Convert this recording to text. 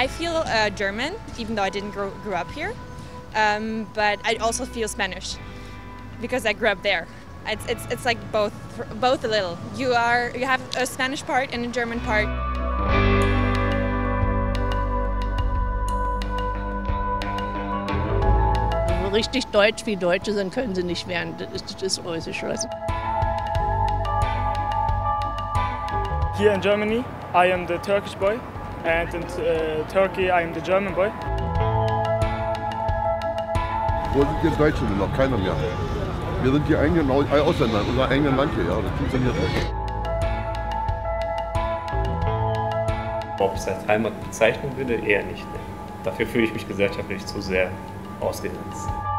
I feel German, even though I didn't grow up here, but I also feel Spanish because I grew up there. It's like both a little. You have a Spanish part and a German part. Richtig deutsch wie Deutsche sind, können sie nicht werden. Das ist Russisch. Here in Germany, I am the Turkish boy, and in Turkey, I am the German boy. Wo sind jetzt Deutsche? Noch keiner mehr. Wir sind die eigenen Ausländer, unser eigenes Land hier. Ja, das funktioniert nicht. Ob ich es als Heimat bezeichnen würde, eher nicht. Ne. Dafür fühle ich mich gesellschaftlich zu sehr ausgegrenzt.